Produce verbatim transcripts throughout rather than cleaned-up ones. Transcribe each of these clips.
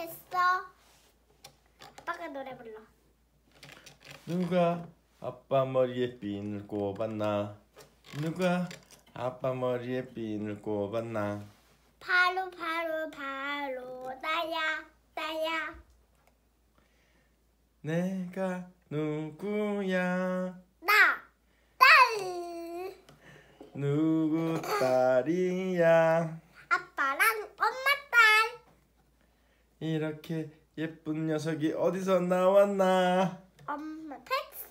좋겠어. 아빠가 노래 불러. 누가 아빠 머리에 핀을 꼽았나? 누가 아빠 머리에 핀을 꼽았나? 바로 바로 바로 나야 나야. 내가 누구야? 나 딸. 누구 딸이야? 아빠랑 엄마 딸. 이렇게 예쁜 녀석이 어디서 나왔나? 엄마 팩소.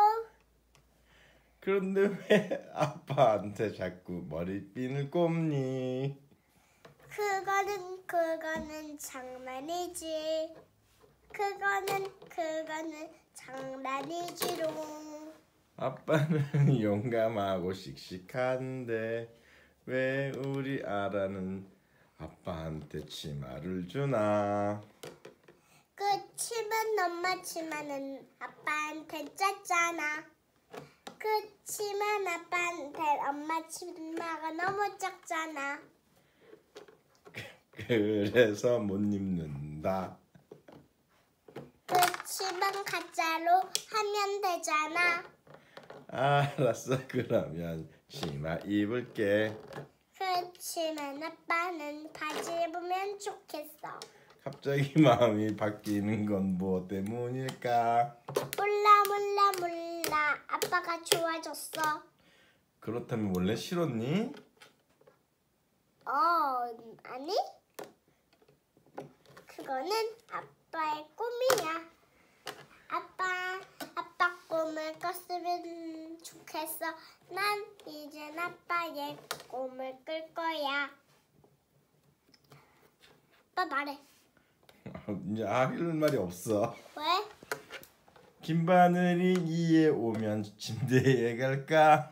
그런데 왜 아빠한테 자꾸 머리핀을 꼽니? 그거는 그거는 장난이지. 그거는 그거는 장난이지롱. 아빠는 용감하고 씩씩한데 왜 우리 아라는 아빠한테 치마를 주나? 그 치마는 엄마 치마는 아빠한테 짰잖아. 그 치마는 아빠한테 엄마 치마가 너무 작잖아. 그래서 못 입는다. 그 치마는 가짜로 하면 되잖아. 알았어, 그러면 치마 입을게. 그치만 아빠는 바지 입으면 좋겠어. 갑자기 마음이 바뀌는 건 뭐 때문일까? 몰라 몰라 몰라. 아빠가 좋아졌어. 그렇다면 원래 싫었니? 어 아니? 그거는 아빠의 꿈이야. 아빠 아빠 꿈을 꿨으면 좋겠어. 난 이젠 아빠의 꿈을 꿀 거야. 아빠 말해. 이제 할 말이 없어. 왜? 김바늘이 이에 오면 침대에 갈까?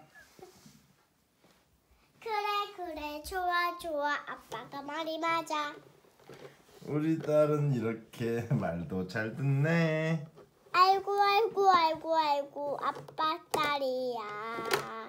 그래 그래 좋아 좋아. 아빠가 말이 맞아. 우리 딸은 이렇게 말도 잘 듣네. 아이고 아이고 아이고 아이고 아빠 딸이야.